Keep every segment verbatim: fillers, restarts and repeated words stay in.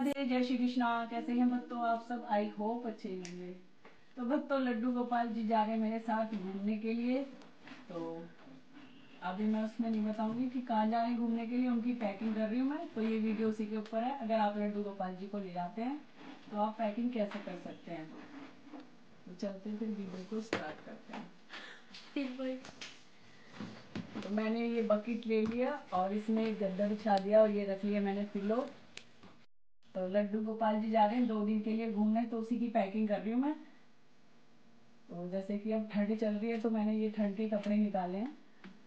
राधे, जय श्री कृष्णा। कैसे हैं भक्तों आप सब? आई होप अच्छे होंगे। तो भक्तों, लड्डू गोपाल जी जा रहे हैं मेरे साथ घूमने के लिए। तो अभी मैं उसमें नहीं बताऊंगी कि कहाँ जा रहे हैं घूमने के लिए, उनकी पैकिंग कर रही हूँ मैं। तो ये वीडियो उसी के ऊपर है। अगर आप लड्डू गोपाल जी को ले जाते हैं तो आप पैकिंग कैसे कर सकते हैं। तो चलते फिर वीडियो को स्टार्ट करते हैं। तो मैंने ये बकेट ले लिया और इसमें एक गद्दा बिछा दिया और ये रख लिया मैंने पिलो। तो लड्डू गोपाल जी जा रहे हैं दो दिन के लिए घूमने, तो उसी की पैकिंग कर रही हूँ मैं। तो जैसे कि अब ठंड चल रही है तो मैंने ये ठंड के कपड़े निकाले हैं।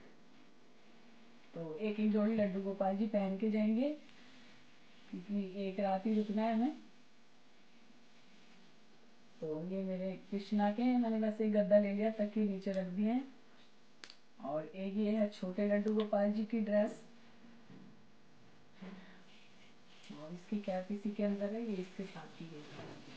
तो एक एक जोड़ी लड्डू गोपाल जी पहन के जाएंगे क्योंकि एक रात ही रुकना है हमें। तो ये मेरे कृष्णा के हैं, मैंने वैसे ही गद्दा ले लिया तक के नीचे रख दिए हैं। और एक ये है छोटे लड्डू गोपाल जी की ड्रेस और इसकी कैप इसी के अंदर है, ये इसके साथ ही है।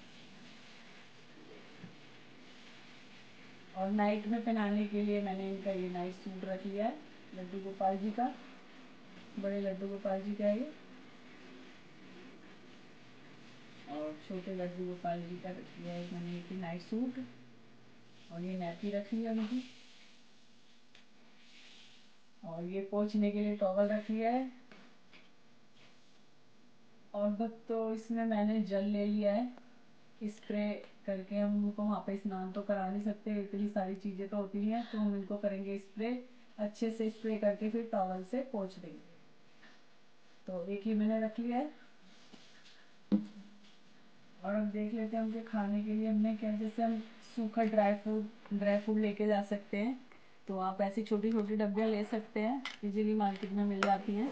और नाइट में पहनाने के लिए मैंने इनका ये नाइट सूट रख लिया है लड्डू गोपाल जी का, बड़े लड्डू गोपाल जी का ये। और छोटे लड्डू गोपाल जी का रख लिया है मैंने एक नाइट सूट और ये नैपी रख लिया उनकी। और ये पोंछने के लिए टॉवल रख लिया है। और बस तो इसमें मैंने जल ले लिया है, स्प्रे करके हम उनको वहाँ पे स्नान तो करा नहीं सकते, इतनी सारी चीज़ें तो होती हैं, तो हम इनको करेंगे स्प्रे, अच्छे से स्प्रे करके फिर टॉवल से पोंछ देंगे। तो एक ही मैंने रख लिया है। और अब देख लेते हैं उनके खाने के लिए हमने क्या, जैसे हम सूखा ड्राई फ्रूट ड्राई फ्रूट लेके जा सकते हैं। तो आप ऐसी छोटी छोटी डब्बियाँ ले सकते हैं, इजीली मार्केट में मिल जाती हैं।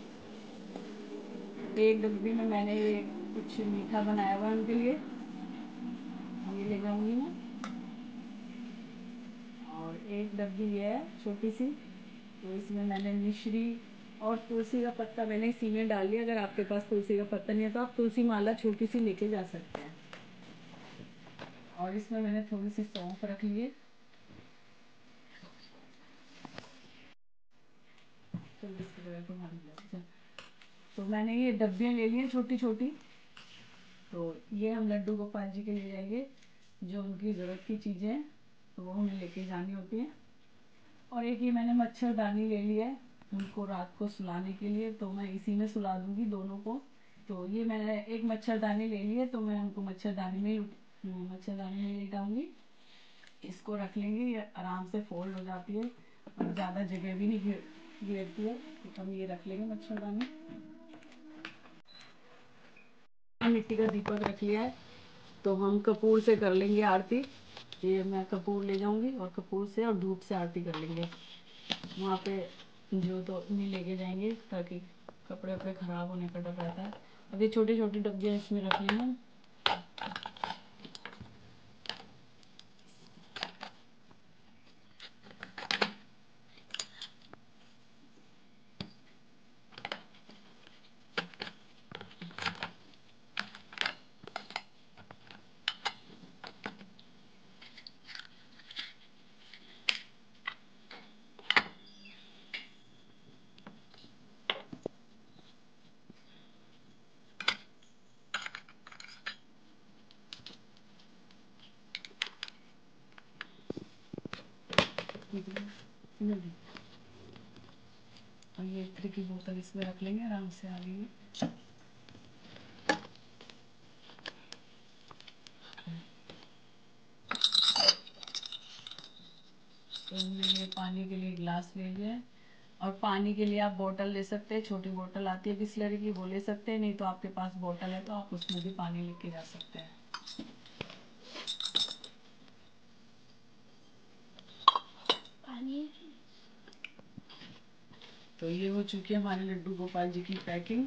एक डब्बी में मैंने ये कुछ मीठा बनाया हुआ है उनके लिए, ये ले जाऊंगी मैं। और एक डब्बी ये है छोटी सी, तो इसमें मैंने मिश्री और तुलसी का पत्ता मैंने इसी में डाल लिया। अगर आपके पास तुलसी का पत्ता नहीं है तो आप तुलसी माला छोटी सी लेके जा सकते हैं। और इसमें मैंने थोड़ी सी सौंफ रख ली है। तो मैंने ये डब्बियाँ ले ली हैं छोटी छोटी। तो ये हम लड्डू गोपाल जी के लिए जाएंगे, जो उनकी ज़रूरत की चीज़ें हैं तो वो हमें लेके जानी होती हैं। और एक ये मैंने मच्छरदानी ले ली है उनको रात को सुलाने के लिए, तो मैं इसी में सुला दूंगी दोनों को। तो ये मैंने एक मच्छरदानी ले ली है, तो मैं उनको मच्छरदानी में मच्छरदानी में लेटाऊंगी। इसको रख लेंगे, ये आराम से फोल्ड हो जाती है और ज़्यादा जगह भी नहीं घेरती है, तो हम ये रख लेंगे मच्छरदानी। मिट्टी का दीपक रख लिया है, तो हम कपूर से कर लेंगे आरती। ये मैं कपूर ले जाऊंगी और कपूर से और धूप से आरती कर लेंगे वहाँ पे। जो तो नहीं लेके जाएंगे ताकि कपड़े वपड़े खराब होने का डर रहता है। अब ये छोटी छोटी डब्बियाँ इसमें रख लेंगे। और ये इत्र की बोतल इसमें रख लेंगे आराम से आगे में। तो हमने पानी के लिए गिलास ले लिया है। और पानी के लिए आप बोतल ले सकते हैं, छोटी बोतल आती है बिस्लरी की, वो ले सकते हैं। नहीं तो आपके पास बोतल है तो आप उसमें भी पानी लेके जा सकते हैं। पानी। तो ये हो चुकी है हमारे लड्डू गोपाल जी की पैकिंग।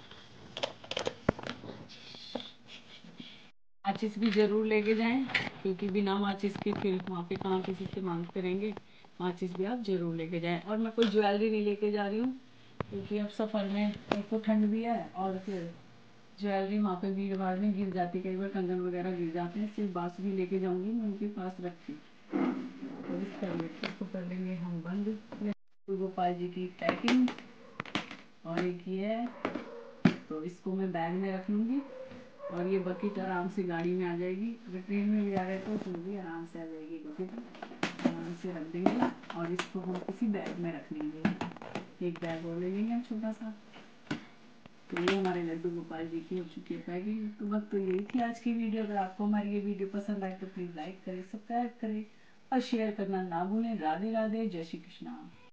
माचिस भी जरूर लेके जाएं, क्योंकि बिना माचिस के फिर वहाँ पे कहाँ किसी से मांगते रहेंगे। माचिस भी आप जरूर लेके जाएं। और मैं कोई ज्वेलरी नहीं लेके जा रही हूँ, क्योंकि अब सफ़र में एक तो ठंड भी है और फिर ज्वेलरी वहाँ पे भीड़ भाड़ में गिर जाती, कई बार कंगन वगैरह गिर जाते हैं। सिर्फ बांसुरी लेके जाऊँगी मैं उनके पास रखी। तो इस कर इसको कर लेंगे हम बंद। गोपाल जी की पैकिंग। और एक ये है तो इसको मैं बैग में रख लूँगी और ये बकेट आराम से गाड़ी में आ जाएगी। अगर ट्रेन में भी आ रहे तो उसमें भी आराम से आ जाएगी बकेट, आराम से रख देंगे और इसको हम किसी बैग में रख लेंगे। एक बैग और ले लेंगे हम छोटा सा। तो ये हमारे लड्डू गोपाल जी की हो चुकी है पैकिंग। तो बस तो यही थी आज की वीडियो। अगर आपको हमारी ये वीडियो पसंद आए तो प्लीज़ लाइक करें, सब्सक्राइब करें और शेयर करना ना भूलें। राधे राधे, जय श्री कृष्णा।